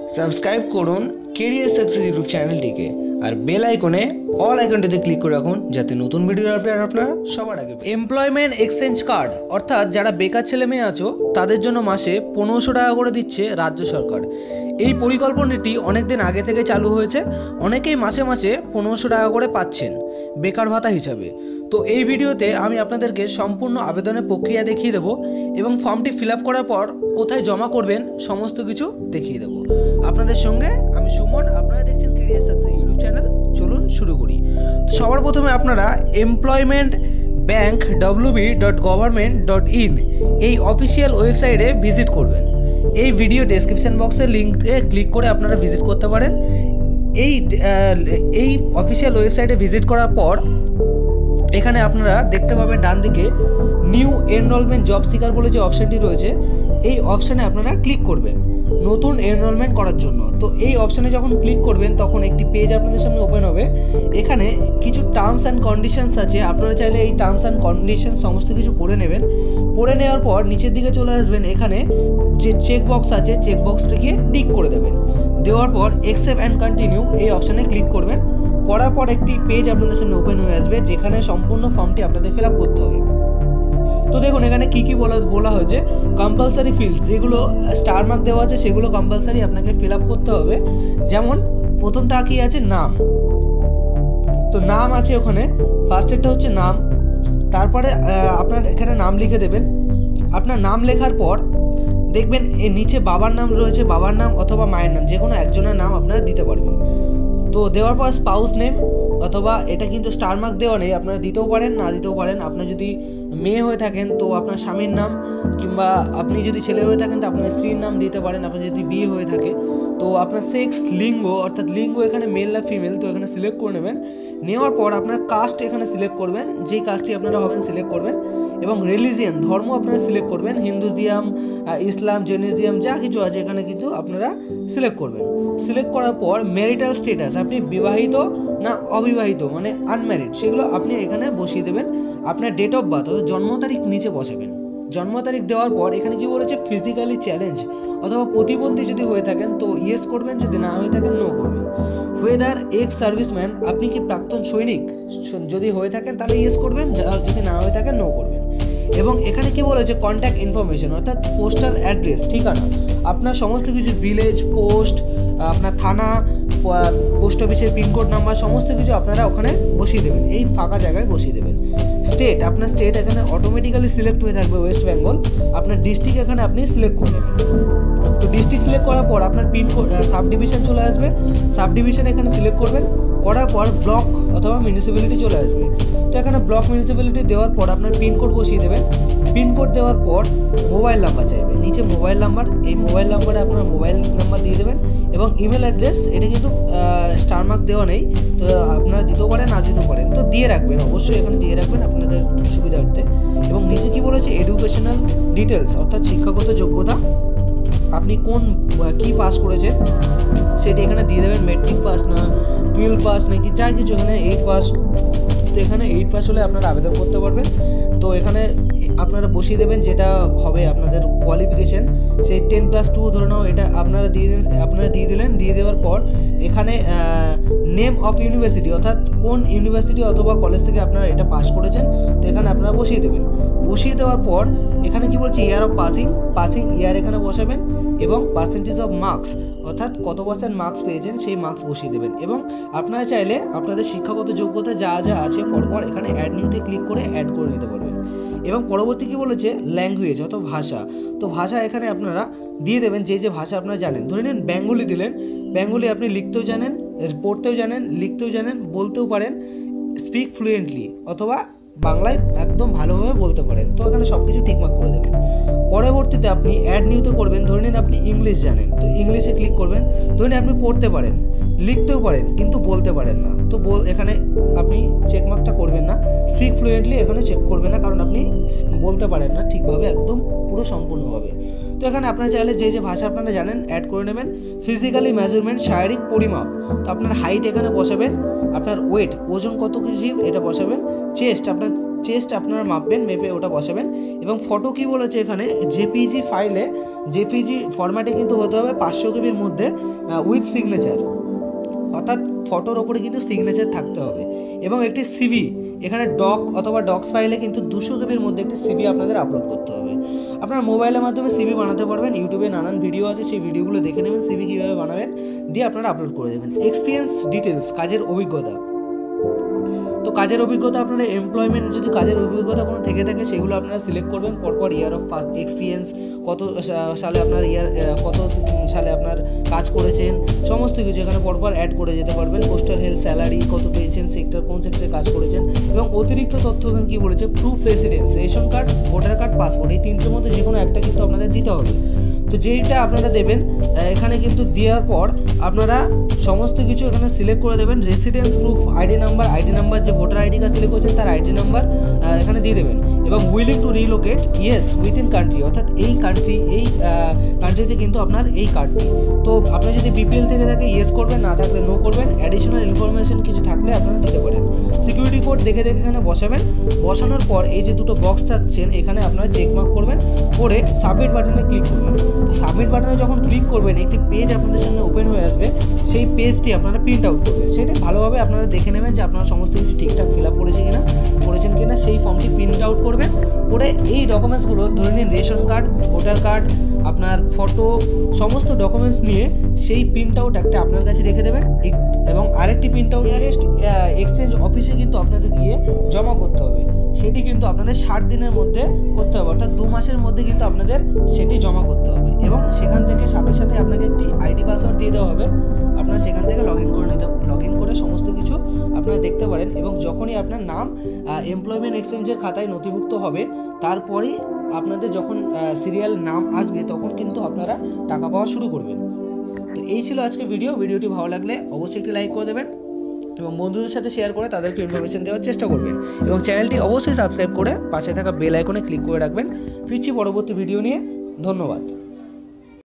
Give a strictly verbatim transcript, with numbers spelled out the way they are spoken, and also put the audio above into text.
Subscribe করুন career success YouTube চ্যানেলটিকে আর বেল আইকনে অল আইকনটিতে ক্লিক করে রাখুন যাতে নতুন ভিডিওর আপডেট আপনারা সবার আগে পান। এমপ্লয়মেন্ট এক্সচেঞ্জ কার্ড অর্থাৎ যারা বেকার ছেলে মেয়ে আছো তাদের জন্য মাসে পনেরোশো টাকা করে দিচ্ছে রাজ্য সরকার। এই পরিকল্পনাটি অনেক দিন আগে থেকে চালু হয়েছে, অনেকেই মাসে মাসে পনেরোশো টাকা করে পাচ্ছেন বেকার ভাতা হিসাবে। তো এই ভিডিওতে আমি আপনাদেরকে সম্পূর্ণ আবেদনের প্রক্রিয়া দেখিয়ে দেবো এবং ফর্মটি ফিল আপ করার পর কোথায় জমা করবেন সমস্ত কিছু দেখিয়ে দেবো। আপনাদের সঙ্গে আমি সুমন, আপনারা দেখছেন কেরিয়ার সাকসেস ইউটিউব চ্যানেল। চলুন শুরু করি। তো সবার প্রথমে আপনারা employment bank WB dot government dot in এই অফিসিয়াল ওয়েবসাইটে ভিজিট করবেন। এই ভিডিও ডেসক্রিপশন বক্সের লিঙ্কে ক্লিক করে আপনারা ভিজিট করতে পারেন। এই এই অফিসিয়াল ওয়েবসাইটে ভিজিট করার পর এখানে আপনারা দেখতে পাবেন ডান দিকে নিউ এনরোলমেন্ট জব সিকার বলে যে অপশানটি রয়েছে, এই অপশানে আপনারা ক্লিক করবেন নতুন এনরোলমেন্ট করার জন্য। তো এই অপশানে যখন ক্লিক করবেন তখন একটি পেজ আপনাদের সামনে ওপেন হবে। এখানে কিছু টার্মস অ্যান্ড কন্ডিশনস আছে, আপনারা চাইলে এই টার্মস অ্যান্ড কন্ডিশন সমস্ত কিছু পড়ে নেবেন। পড়ে নেওয়ার পর নিচের দিকে চলে আসবেন, এখানে যে চেক বক্স আছে চেক বক্সটাকে টিক করে দেবেন। দেওয়ার পর অ্যাকসেপ্ট অ্যান্ড কন্টিনিউ এই অপশানে ক্লিক করবেন। করার পর একটি পেজ আপনাদের সামনে ওপেন হয়ে আসবে যেখানে সম্পূর্ণ ফর্মটি আপনাদের ফিল আপ করতে হবে। তো দেখুন এখানে কি কি বলা বলা হয়েছে, কম্পালসারি ফিল্ডস যেগুলো স্টার মার্ক দেওয়া আছে সেগুলো কম্পালসারি আপনাকে ফিল আপ করতে হবে। যেমন প্রথমটা কি আছে, নাম। তো নাম আছে ওখানে, ফার্স্টেরটা হচ্ছে নাম। তারপরে আপনার এখানে নাম লিখে দেবেন। আপনার নাম লেখার পর দেখবেন এর নিচে বাবার নাম রয়েছে, বাবার নাম অথবা মায়ের নাম যে কোনো একজনের নাম আপনারা দিতে পারবেন। তো দেওয়ার পর স্পাউস নেম, অথবা এটা কিন্তু স্টার মার্ক দেওয়া নেই, আপনারা দিতেও পারেন না দিতেও পারেন। আপনার যদি মেয়ে হয়ে থাকেন তো আপনার স্বামীর নাম, কিংবা আপনি যদি ছেলে হয়ে থাকেন তো আপনার স্ত্রীর নাম দিতে পারেন। আপনার যদি বিয়ে হয়ে থাকে তো আপনার সেক্স, লিঙ্গ অর্থাৎ লিঙ্গ এখানে মেল না ফিমেল তো এখানে সিলেক্ট করে নেবেন। নেওয়ার পর আপনার কাস্ট এখানে সিলেক্ট করবেন, যেই কাস্টটি আপনারা হবেন সিলেক্ট করবেন। এবং রিলিজিয়ান ধর্ম আপনারা সিলেক্ট করবেন, হিন্দুজিয়াম, ইসলাম, জৈনিজিয়াম যা কিছু আছে এখানে কিন্তু আপনারা সিলেক্ট করবেন। সিলেক্ট করার পর ম্যারিটাল স্ট্যাটাস, আপনি বিবাহিত না অবিবাহিত মানে আনম্যারিড সেগুলো আপনি এখানে বসিয়ে দেবেন। আপনার ডেট অফ বার্থ অর্থাৎ জন্ম তারিখ নিচে বসাবেন। জন্ম তারিখ দেওয়ার পর এখানে কি বলেছে, ফিজিক্যালি চ্যালেঞ্জ অথবা প্রতিবন্ধী যদি হয়ে থাকেন তো ইয়েস করবেন, যদি না হয়ে থাকেন নো করবেন। ওয়েদার এক্স সার্ভিসম্যান, আপনি কি প্রাক্তন সৈনিক, যদি হয়ে থাকেন তাহলে ইয়েস করবেন, যদি না হয়ে থাকেন নো করবেন। এবং এখানে কি বলেছে, কন্ট্যাক্ট ইনফরমেশন অর্থাৎ পোস্টাল অ্যাড্রেস, ঠিকানা, আপনার সমস্ত কিছু ভিলেজ, পোস্ট, আপনার থানা, পোস্ট অফিসের পিনকোড নাম্বার সমস্ত কিছু আপনারা ওখানে বসিয়ে দেবেন, এই ফাঁকা জায়গায় বসিয়ে দেবেন। স্টেট, আপনার স্টেট এখানে অটোমেটিক্যালি সিলেক্ট হয়ে থাকবে ওয়েস্ট বেঙ্গল। আপনার ডিস্ট্রিক্ট এখানে আপনি সিলেক্ট করে নেবেন। তো ডিস্ট্রিক্ট সিলেক্ট করার পর আপনার পিনকোড, সাব ডিভিশন চলে আসবে, সাব ডিভিশন এখানে সিলেক্ট করবেন। করার পর ব্লক অথবা মিউনিসিপ্যালিটি চলে আসবে। তো এখানে ব্লক মিউনিসিপ্যালিটি দেওয়ার পর আপনার পিনকোড বসিয়ে দেবেন। পিনকোড দেওয়ার পর মোবাইল নাম্বার চাইবে, নিচে মোবাইল নাম্বার, এই মোবাইল নাম্বারে আপনার মোবাইল নাম্বার দিয়ে দেবেন। এবং ইমেল অ্যাড্রেস, এটা কিন্তু স্টার মার্ক দেওয়া নেই তো আপনারা দিতেও পারেন না দিতেও পারেন, তো দিয়ে রাখবেন, অবশ্যই এখানে দিয়ে রাখবেন আপনাদের সুবিধার্থে। এবং নিচে কি বলেছে, এডুকেশনাল ডিটেলস অর্থাৎ শিক্ষাগত যোগ্যতা, আপনি কোন কি পাস করেছেন সেটা এখানে দিয়ে দেবেন, মেট্রিক পাস না টুয়েলভ পাস নাকি যা কিছু, এখানে এইট পাস। তো এখানে এইট পাস হলে আপনারা আবেদন করতে পারবেন। তো এখানে আপনারা বসিয়ে দেবেন যেটা হবে আপনাদের কোয়ালিফিকেশন, সেই টেন প্লাস টু ধরে নাও, এটা আপনারা দিয়ে দিন, আপনারা দিয়ে দিলেন। দিয়ে দেওয়ার পর এখানে নেম অফ ইউনিভার্সিটি অর্থাৎ কোন ইউনিভার্সিটি অথবা কলেজ থেকে আপনারা এটা পাস করেছেন তো এখানে আপনারা বসিয়ে দেবেন। বসিয়ে দেওয়ার পর এখানে কি বলছে, year of passing, passing year এখানে বসাবেন। এবং পার্সেন্টেজ অফ মার্কস অর্থাৎ কত পার্সেন্ট মার্কস পেয়েছেন সেই মার্কস বসিয়ে দেবেন। এবং আপনারা চাইলে আপনাদের শিক্ষাগত যোগ্যতা যা যা আছে পরপর এখানে অ্যাড নিউতে ক্লিক করে অ্যাড করে নিতে পারবেন। এবং পরবর্তী কী বলেছে, ল্যাঙ্গুয়েজ অর্থাৎ ভাষা। তো ভাষা এখানে আপনারা দিয়ে দেবেন যে যে ভাষা আপনারা জানেন। ধরে নিন বেঙ্গলি দিলেন, বেঙ্গলি আপনি লিখতেও জানেন, পড়তেও জানেন, লিখতেও জানেন, বলতেও পারেন, স্পিক ফ্লুয়েন্টলি, অথবা বাংলায় একদম ভালোভাবে বলতে পারেন। তো এখানে সব কিছু ঠিকঠাক করে দেবেন। পরবর্তীতে আপনি অ্যাড নিউতে করবেন, ধরে নিন আপনি ইংলিশ জানেন তো ইংলিশে ক্লিক করবেন। ধরে নিন আপনি পড়তে পারেন, লিখতেও পারেন কিন্তু বলতে পারেন না, তো এখানে আপনি চেকমার্কটা করবেন না। স্পিক ফ্লুয়েন্টলি এখানে চেক করবেন না, কারণ আপনি বলতে পারেন না ঠিকভাবে একদম পুরো সম্পূর্ণভাবে। তো এখানে আপনারা চাইলে যে যে ভাষা আপনারা জানেন অ্যাড করে নেবেন। ফিজিক্যালি মেজারমেন্ট, শারীরিক পরিমাপ, তো আপনার হাইট এখানে বসাবেন, আপনার ওয়েট ওজন কত কেজি এটা বসাবেন, চেস্ট আপনার চেস্ট আপনারা মাপবেন, মেপে ওটা বসাবেন। এবং ফটো কি বলেছে এখানে, জেপিজি ফাইলে জেপিজি ফরম্যাটে কিন্তু হতে হবে পাঁচশো কেবির মধ্যে উইথ সিগনেচার, অর্থাৎ ফটোর ওপরে কিন্তু সিগনেচার থাকতে হবে। এবং একটি সিভি এখানে ডক অথবা ডক্স ফাইলে কিন্তু দুশো কেবির মধ্যে একটি সিভি আপনাদের আপলোড করতে হবে। আপনার মোবাইলের মাধ্যমে সিভি বানাতে পারবেন, ইউটিউবে নানান ভিডিও আছে, সেই ভিডিওগুলো দেখে নেবেন সিভি কীভাবে বানাবেন, দিয়ে আপনারা আপলোড করে দেবেন। এক্সপিরিয়েন্স ডিটেলস, কাজের অভিজ্ঞতা, তো কাজের অভিজ্ঞতা আপনারা এমপ্লয়মেন্ট যদি কাজের অভিজ্ঞতা কোনো থেকে থাকে সেগুলো আপনারা সিলেক্ট করবেন। পরপর ইয়ার অফ এক্সপিরিয়েন্স, কত সালে আপনার ইয়ার কত সালে আপনার কাজ করেছেন, সমস্ত কিছু এখানে পরপর অ্যাড করে যেতে পারবেন। পোস্টাল হেলথ, স্যালারি কত পেয়েছেন, সেক্টর কোন সেক্টরে কাজ করেছেন, এবং অতিরিক্ত তথ্য এখানে কী বলেছে, proof residence, ration card, voter card, passport, এই তিনটের মধ্যে যে কোনো একটা কিন্তু আপনাদের দিতে হবে। তো যেইটা আপনারা দেবেন এখানে কিন্তু দেওয়ার পর আপনারা সমস্ত কিছু এখানে সিলেক্ট করে দেবেন। Residence proof, ID number, ID number যে ভোটার আইডি কার্ড সিলেক্ট করেছেন তার আইডি নাম্বার এখানে দিয়ে দেবেন। এবং willing to relocate, yes within country, অর্থাৎ এই কান্ট্রি এই কান্ট্রিতে কিন্তু আপনার এই কার্ডটি। তো আপনি যদি বিপিএল থেকে থাকে ইয়েস করবেন, না থাকলে নো করবেন। অ্যাডিশনাল ইনফরমেশন কিছু থাকলে আপনারা দিতে পারেন। সিকিউরিটি কোড দেখে দেখে এখানে বসাবেন। বসানোর পর এই যে দুটো বক্স থাকছেন এখানে আপনারা চেকমার্ক করবেন, করে সাবমিট বাটনে ক্লিক করবেন। তো সাবমিট বাটনে যখন ক্লিক করবেন একটি পেজ আপনাদের সামনে ওপেন হয়ে আসবে, সেই পেজটি আপনারা প্রিন্ট আউট করবেন। সেটা ভালোভাবে আপনারা দেখে নেবেন যে আপনারা সমস্ত কিছু ঠিকঠাক ফিল আপ করেছে কিনা করেছেন কিনা সেই ফর্মটি প্রিন্ট আউট করবেন। করে এই ডকুমেন্টসগুলো ধরে নিন রেশন কার্ড, ভোটার কার্ড, আপনার ফটো, সমস্ত ডকুমেন্টস নিয়ে সেই প্রিন্ট আউট একটা আপনার কাছে রেখে দেবেন। এবং আরেকটি প্রিন্ট আউট নিয়ারেস্ট এক্সচেঞ্জ অফিসে কিন্তু আপনাদের গিয়ে জমা করতে হবে। সেটি কিন্তু আপনাদের ষাট দিনের মধ্যে করতে হবে, অর্থাৎ দু মাসের মধ্যে কিন্তু আপনাদের সেটি জমা করতে হবে। এবং সেখান থেকে সাথে সাথে আপনাকে একটি আইডি পাসওয়ার্ড দিয়ে দেওয়া হবে, আপনারা সেখান থেকে লগ ইন করে নিতে লগ ইন করে সমস্ত কিছু আপনারা দেখতে পারেন। এবং যখনই আপনার নাম এমপ্লয়মেন্ট এক্সচেঞ্জের খাতায় নথিভুক্ত হবে তারপরেই আপনাদের যখন সিরিয়াল নাম আসবে তখন কিন্তু আপনারা টাকা পাওয়া শুরু করবেন। তো এই ছিল আজকে ভিডিও। ভিডিওটি ভালো লাগলে অবশ্যই একটি লাইক করে দেবেন এবং বন্ধুদের সাথে শেয়ার করে তাদেরকে ইনফরমেশন দেওয়ার চেষ্টা করবেন। এবং চ্যানেলটি অবশ্যই সাবস্ক্রাইব করে পাশে থাকা বেল আইকনে ক্লিক করে রাখবেন। ফিরছি পরবর্তী ভিডিও নিয়ে। ধন্যবাদ।